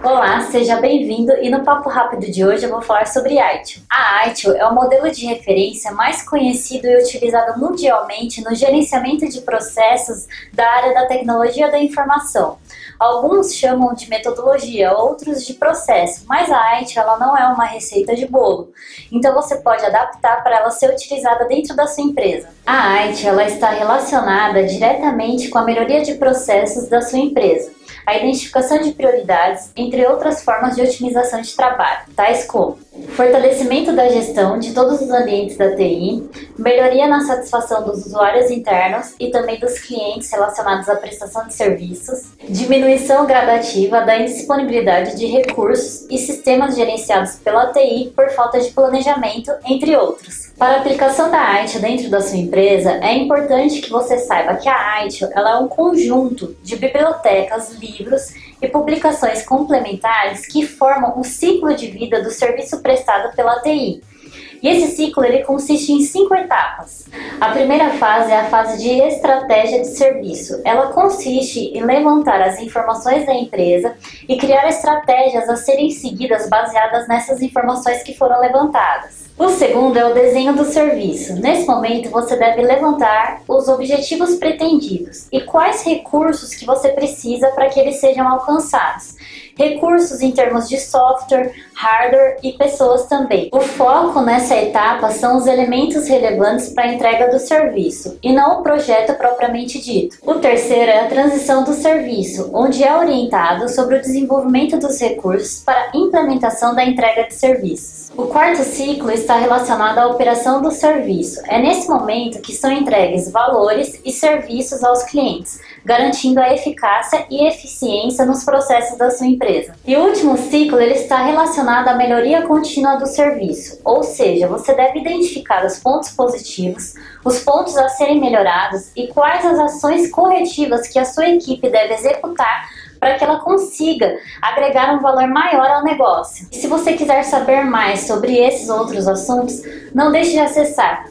Olá, seja bem-vindo e no Papo Rápido de hoje eu vou falar sobre ITIL. A ITIL é o modelo de referência mais conhecido e utilizado mundialmente no gerenciamento de processos da área da tecnologia da informação. Alguns chamam de metodologia, outros de processo, mas a ITIL ela não é uma receita de bolo, então você pode adaptar para ela ser utilizada dentro da sua empresa. A ITIL ela está relacionada diretamente com a melhoria de processos da sua empresa, a identificação de prioridades, entre outras formas de otimização de trabalho, tais como fortalecimento da gestão de todos os ambientes da TI, melhoria na satisfação dos usuários internos e também dos clientes relacionados à prestação de serviços, diminuição gradativa da indisponibilidade de recursos e sistemas gerenciados pela TI por falta de planejamento, entre outros. Para a aplicação da ITIL dentro da sua empresa, é importante que você saiba que a ITIL ela é um conjunto de bibliotecas, livros e publicações complementares que formam o ciclo de vida do serviço prestado pela TI. E esse ciclo ele consiste em 5 etapas. A primeira fase é a fase de estratégia de serviço. Ela consiste em levantar as informações da empresa e criar estratégias a serem seguidas baseadas nessas informações que foram levantadas. O segundo é o desenho do serviço. Nesse momento, você deve levantar os objetivos pretendidos e quais recursos que você precisa para que eles sejam alcançados. Recursos em termos de software, hardware e pessoas também. O foco nessa etapa são os elementos relevantes para a entrega do serviço e não o projeto propriamente dito. O terceiro é a transição do serviço, onde é orientado sobre o desenvolvimento dos recursos para a implementação da entrega de serviços. O quarto ciclo está relacionado à operação do serviço. É nesse momento que são entregues valores e serviços aos clientes, garantindo a eficácia e eficiência nos processos da sua empresa. E o último ciclo ele está relacionado à melhoria contínua do serviço, ou seja, você deve identificar os pontos positivos, os pontos a serem melhorados e quais as ações corretivas que a sua equipe deve executar para que ela consiga agregar um valor maior ao negócio. E se você quiser saber mais sobre esses outros assuntos, não deixe de acessar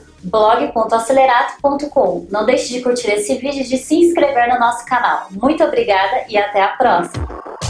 blog.acelerato.com. Não deixe de curtir esse vídeo e de se inscrever no nosso canal. Muito obrigada e até a próxima!